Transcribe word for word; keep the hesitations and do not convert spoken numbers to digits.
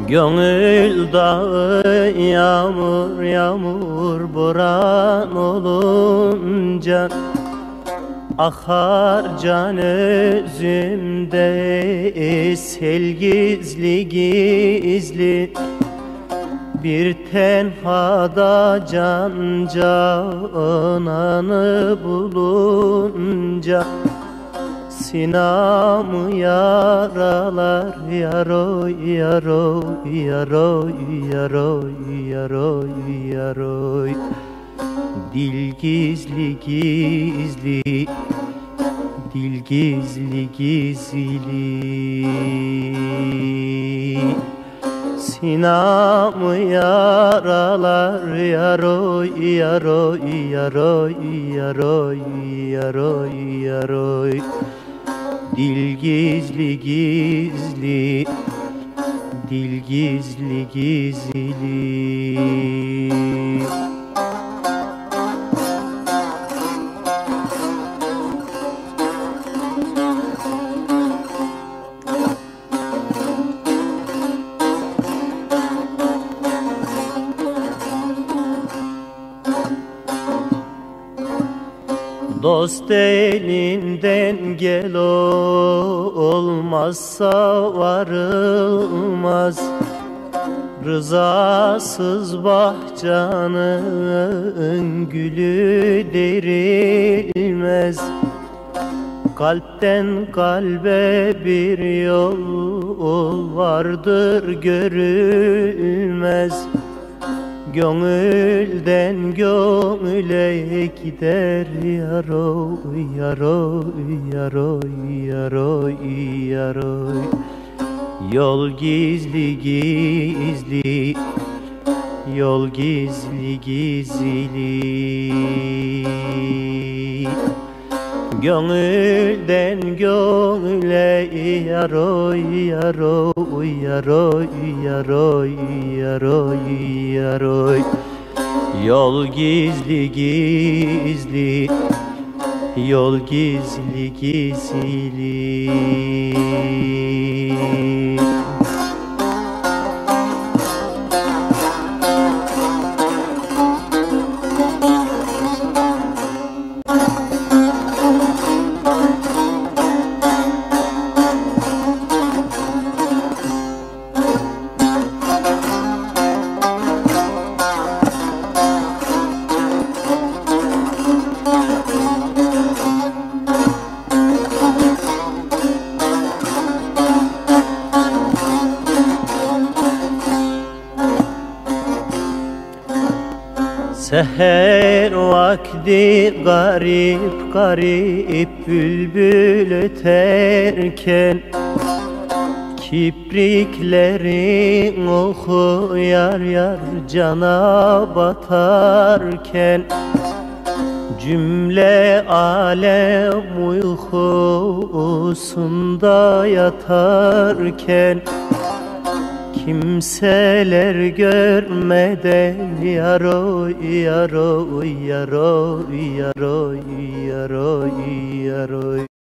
Gönül dağı yağmur yağmur boran olunca akar can özümde sel gizli gizli. Bir tenhada can cananı bulunca sinamı yaralar yaroy yaroy yaroy yaroy yaroy yaroy. Dil gizli gizli, dil gizli gizli, sinamı yaralar yaroy yaroy yaroy yaroy yaroy yaroy. Dil gizli gizli, dil gizli gizli. Dost elinden gel olmazsa varılmaz. Rızasız bahçanın gülü derilmez. Kalpten kalbe bir yol vardır görülmez. Gönülden gönüle gider yaroy yaroy yaroy yaroy yaroy. Yol gizli gizli, yol gizli gizli. Gönülden gönüle yaroy yaroy yaroy yaroy yaroy yaroy. Yol gizli gizli, yol gizli gizli. Seher vakti garip garip bülbül öterken, kipriklerin oku yar yar cana batarken, cümle alem uykusunda yatarken, kimseler görmeden yaroy yaroy yaroy yaroy yaroy yaroy.